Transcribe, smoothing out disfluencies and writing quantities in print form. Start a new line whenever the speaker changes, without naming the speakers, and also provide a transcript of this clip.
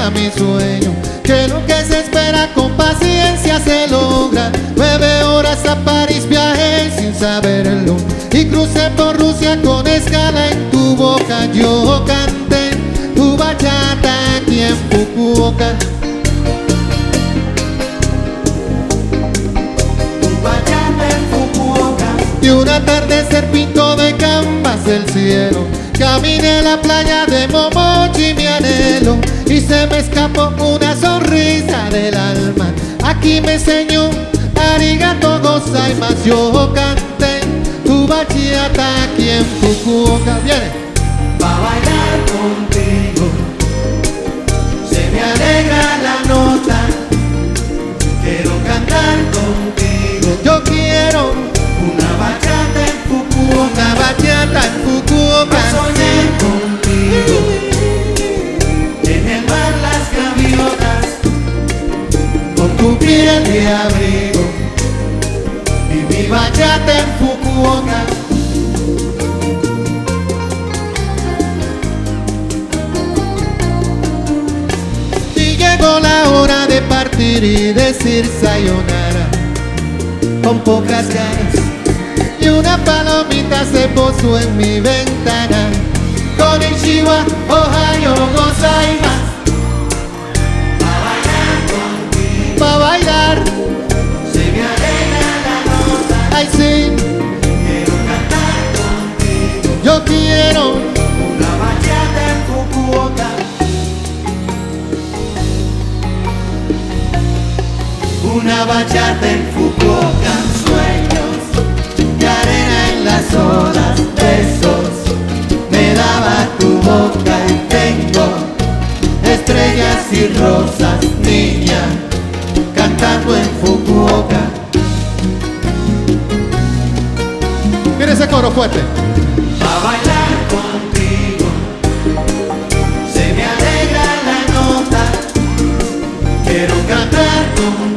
era mi sueño, que lo que se espera con paciencia se logra. 9 horas a París viajé sin saberlo y crucé por Rusia con escala en tu boca. Yo canté tu bachata aquí en Fukuoka. Tu bachata en Fukuoka. Y un atardecer pintó de canvas el cielo. Caminé la playa de Momochi, mi anhelo, y se me escapó una sonrisa del alma. Aquí me enseñó arigato gozaimasu. Yo canté tu bachata aquí en Fukuoka. Viene.
Pa' bailar contigo, se me alegra la nota. Quiero cantar contigo.
Yo quiero
una bachata en Fukuoka.
una bachata en Fukuoka.
Soñé contigo, en el mar las gaviotas, con tu piel de abrigo, y mi bachata en Fukuoka.
Y llegó la hora de partir y decir sayonara con pocas ganas. Y una palomita se posó en mi ventana. Konnichiwa, ohayo gozaimasu.
Pa' bailar contigo,
Pa' bailar,
se me alegra la nota.
ay sí,
Quiero cantar contigo,
yo quiero
una bachata en Fukuoka. Una bachata en Fukuoka. Sueños de arena en las olas, besos me daba tu boca. Y tengo estrellas y rosas, niña, cantando en Fukuoka.
mira ese coro fuerte.
Pa' bailar contigo, se me alegra la nota. Quiero cantar contigo,